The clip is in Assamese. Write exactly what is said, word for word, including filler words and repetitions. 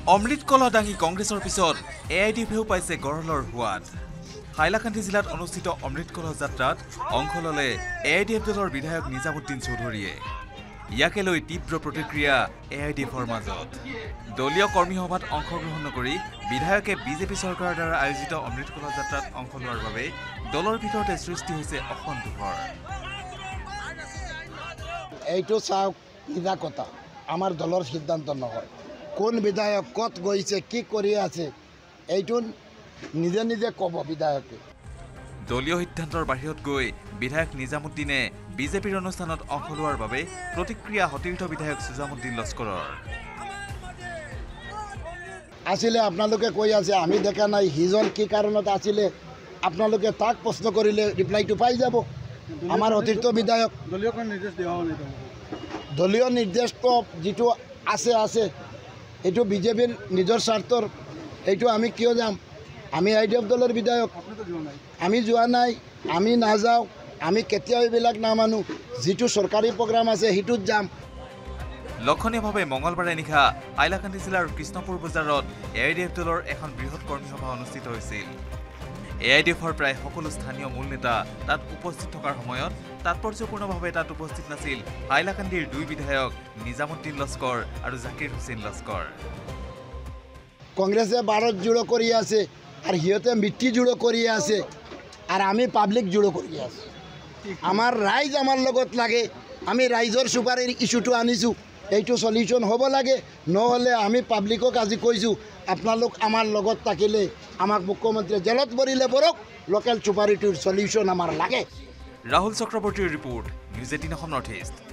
অমৃত কলহ দাঙি কংগ্ৰেছৰ পিছত এ আই ডি এফেও পাইছে গড়লৰ সোৱাদ হাইলাকান্দি জিলাত অনুষ্ঠিত অমৃত কলহ যাত্ৰাত অংশ ললে এ আই ডি এফ দলৰ বিধায়ক নিজামুদ্দিন চৌধুৰীয়ে ইয়াকে লৈ তীব্ৰ প্ৰতিক্ৰিয়া এ আই ডি এফৰ মাজত দলীয় কৰ্মী সভাত অংশগ্ৰহণ নকৰি বিধায়কে বিজেপি চৰকাৰৰ দ্বাৰা আয়োজিত অমৃত কলহ যাত্ৰাত অংশ লোৱাৰ বাবে দলৰ ভিতৰতে সৃষ্টি হৈছে অসন্তোষৰ এইটো চাওক ইদা কথা আমাৰ দলৰ সিদ্ধান্ত নহয় কোন বিধায়ক কত গৈছে কি কৰি আছে এইটো নিজে নিজে ক'ব বিধায়কে দলীয় সিদ্ধান্তৰ বাহিৰত গৈ বিধায়ক নিজামুদ্দিনে বিজেপিৰ অনুষ্ঠানত অংশ লোৱাৰ বাবে প্ৰতিক্ৰিয়া সতীৰ্থ বিধায়ক সুজামুদ্দিন লস্কৰৰ আছিলে আপোনালোকে কৈ আছে আমি দেখা নাই হিজন কি কাৰণত আছিলে আপোনালোকে তাক প্ৰশ্ন কৰিলে ৰিপ্লাইটো পাই যাব আমাৰ সতীৰ্থ বিধায়ক দলীয় নিৰ্দেশ দিয়া হ'ল দলীয় নিৰ্দেশটো যিটো আছে আছে এইটো বিজেপিৰ নিজৰ স্বাৰ্থৰ এইটো আমি কিয় যাম আমি আই ডি এফ দলৰ বিধায়ক আমি যোৱা নাই আমি নাযাওঁ আমি কেতিয়াও এইবিলাক নামানো যিটো চৰকাৰী প্ৰগ্ৰাম আছে সেইটোত যাম লক্ষণীয়ভাৱে মঙলবাৰে নিশা হাইলাকান্দি জিলাৰ কৃষ্ণপুৰ বজাৰত এ আই ডি এফ দলৰ এখন বৃহৎ কৰ্মী সভা অনুষ্ঠিত হৈছিল এ আই ডি এফৰ প্ৰায় সকলো স্থানীয় মূল নেতা তাত উপস্থিত থকাৰ সময়ত তাৎপৰ্যপূৰ্ণভাৱে তাত উপস্থিত নাছিল হাইলাকান্দিৰ দুই বিধায়ক নিজামুদ্দিন লস্কৰ আৰু জাকিৰ হুছেইন লস্কৰ কংগ্ৰেছে ভাৰত জোড়ো কৰি আছে আর সিহঁতে মিট্টি জোড়ো কৰি আছে আর আমি পাব্লিক জোড়ো কৰি আছো আমার রাইজ আমার লগত লাগে আমি রাইজৰ সুপারির ইস্যুটো আনিছো এইটো সলিউশন হ'ব লাগে নহলে আমি পাব্লিকক আজি কৈছো আপোনালোক আমার লগত থাকিলে আমাক মুখ্যমন্ত্রী জেলত ভরিলে বৰক লোকাল সুপারিটিৰ সলিউশন আমার লাগে ৰাহুল চক্ৰৱৰ্তীৰ report news eighteen Assam north east